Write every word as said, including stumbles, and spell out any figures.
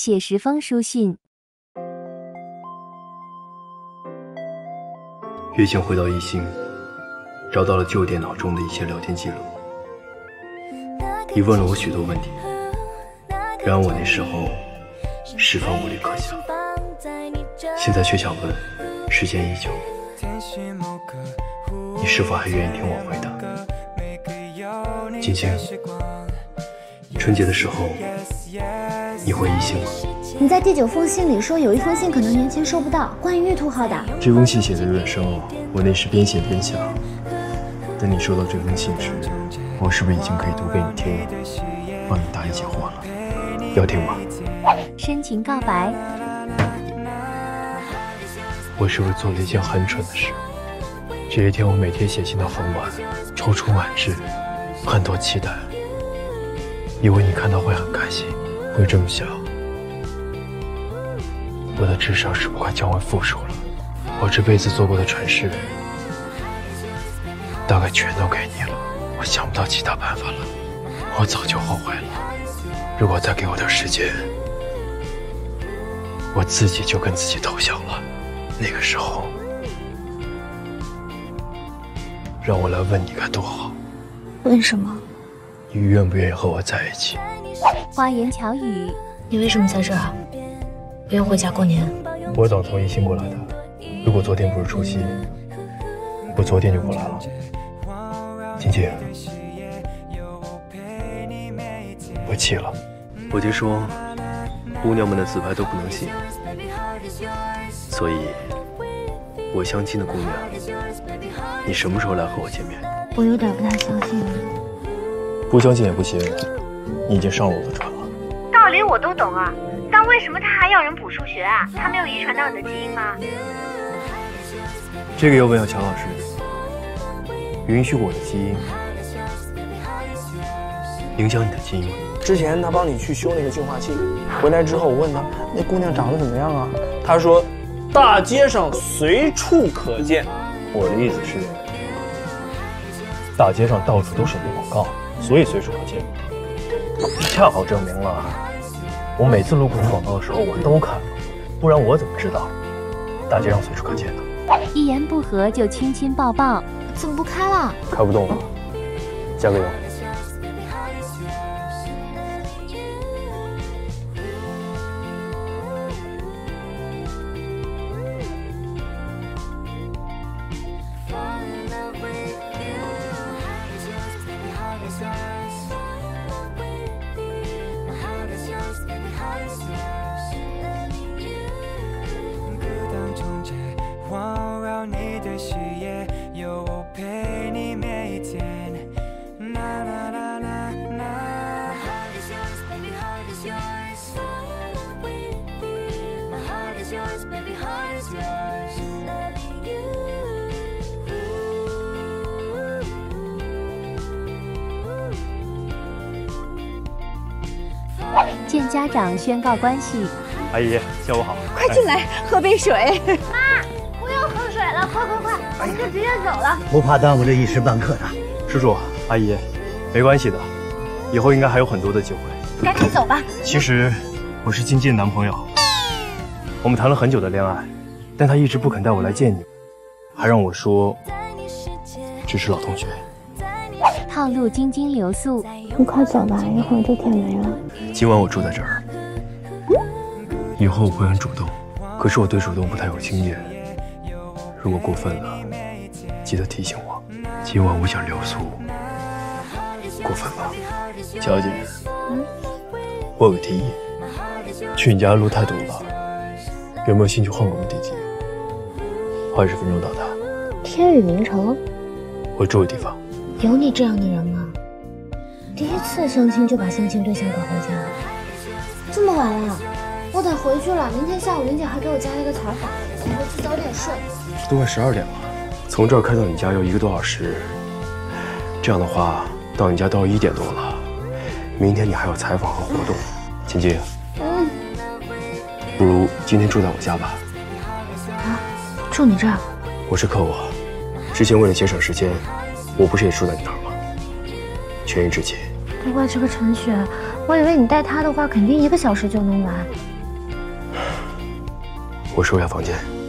写十封书信。 月晴回到一星，找到了旧电脑中的一些聊天记录。你问了我许多问题，然而我那时候十分无力可想，现在却想问，时间已久，你是否还愿意听我回答？晶晶，春节的时候你回一星吗？ 你在第九封信里说有一封信可能年前收不到，关于玉兔号的。 这封信写的有点深奥，我那时边写边想，等你收到这封信时，我是不是已经可以读给你听，帮你答疑解惑了？要听吗？ 深情告白。 我是不是做了一件很蠢的事？这一天我每天写信到很晚，踌躇满志，很多期待，以为你看到会很开心，会这么想。我的智商是不是快将为负数了？我这辈子做过的蠢事，大概全都给你了。我想不到其他办法了，我早就后悔了。如果再给我点时间，我自己就跟自己投降了。那个时候，让我来问你该多好。 问什么？ 你愿不愿意和我在一起？ 花言巧语。 你为什么在这儿？不用回家过年。 我早从一星过来的，如果昨天不是除夕，我昨天就过来了。晶晶，我气了。我爹说，姑娘们的自拍都不能信，所以我相亲的姑娘，你什么时候来和我见面？ 我有点不太相信你。 不相信也不行，你已经上了我的船了。 道理我都懂啊，但为什么他还要人补数学啊？他没有遗传到你的基因吗？ 这个要问要乔老师。允许我的基因影响你的基因吗？ 之前他帮你去修那个净化器，回来之后我问他那姑娘长得怎么样啊？他说大街上随处可见。 我的意思是，大街上到处都是你的广告，所以随处可见。恰好证明了，我每次路过你广告的时候我都看了，不然我怎么知道大街上随处可见呢？ 一言不合就亲亲抱抱。 怎么不开了？ 开不动了，加个油。 见家长宣告关系。 阿姨，下午好。 快进来，喝杯水。 妈，不用喝水了，快快快，我们就直接走了。 不怕耽误这一时半刻的。 叔叔，阿姨，没关系的，以后应该还有很多的机会。 赶紧走吧。 其实我是晶晶的男朋友，我们谈了很久的恋爱，但他一直不肯带我来见你，还让我说只是老同学。 套路晶晶留宿。 你快走吧，一会儿就天没了。 今晚我住在这儿，以后我会很主动，可是我对主动不太有经验，如果过分了，记得提醒我。今晚我想留宿，过分吗？乔姐，嗯，我有个提议，去你家的路太堵了，有没有兴趣换个目的地？二十分钟到达。 天宇名城， 我住的地方。 有你这样的人吗？第一次相亲就把相亲对象拐回家，这么晚了，我得回去了。明天下午林姐还给我加了一个采访，我回去早点睡。 都快十二点了，从这儿开到你家要一个多小时，这样的话到你家都要一点多了。明天你还有采访和活动，晶晶， 嗯， 不如今天住在我家吧。 啊，住你这儿？ 我是客户，之前为了节省时间，我不是也住在你那儿吗？权宜之计。 不过这个陈雪，我以为你带她的话，肯定一个小时就能完， 我收下房间。